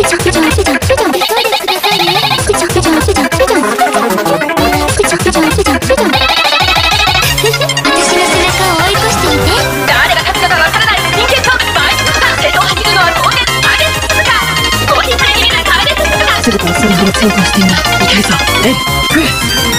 全てはそれほど強化していない。いけるぞレイ。